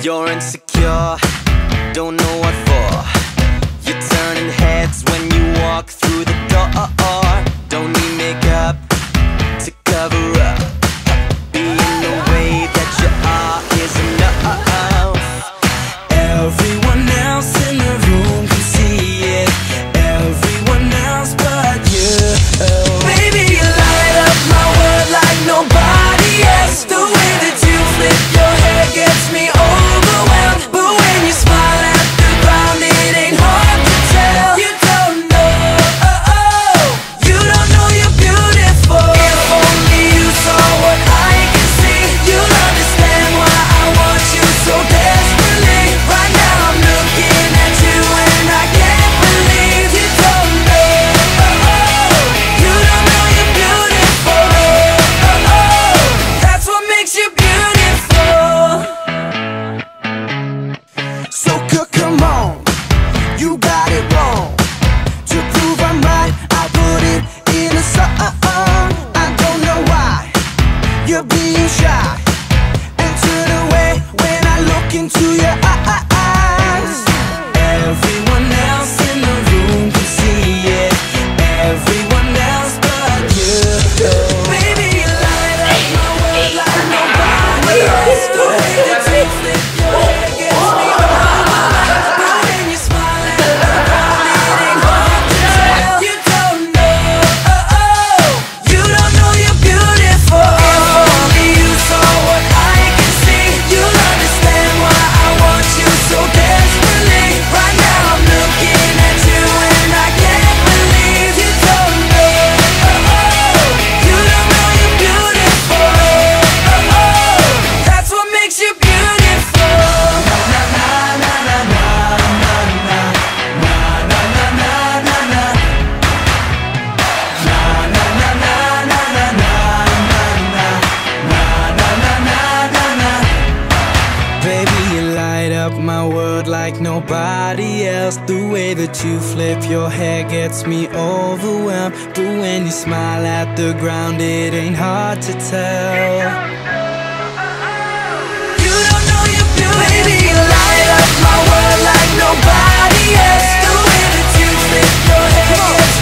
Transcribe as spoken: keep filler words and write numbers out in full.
You're insecure, don't know what for. You're turning heads when you walk through the door. Don't need makeup to cover up. Being the way that you are is enough. Everyone else in the room can see it, everyone else but you. Baby, you light up my world like nobody else. The way that you flip your hair gets me overwhelmed. But when you smile at the ground, it ain't hard to tell. You don't know, oh, oh, you don't know you're beautiful. If only you saw what I can see, you'll understand why I want you so desperately. Right now I'm looking at you and I can't believe you don't know, oh, oh, you don't know you're beautiful, oh, oh, that's what makes you beautiful. So c- come on, you got it wrong. To prove I'm right, I put it in a song. I don't know why you're being shy and turn away when I look into your eyes. Everyone else in the room can see it, everyone else but you. Baby, you light up my world like nobody else. The way that you flip your hair gets me overwhelmed. But when you smile at the ground, it ain't hard to tell. You don't know, oh, oh, you don't know you're beautiful. If only you saw what I can see, you'll understand why I want you so desperately. Right now I'm looking at you and I can't believe you don't know, oh, oh, you don't know you're beautiful, oh, oh, that's what makes you beautiful. Baby, you light up my world like nobody else. The way that you flip your hair gets me overwhelmed. But when you smile at the ground, it ain't hard to tell. You don't know you're beautiful. Baby, you light up my world like nobody else. The way that you flip your hair gets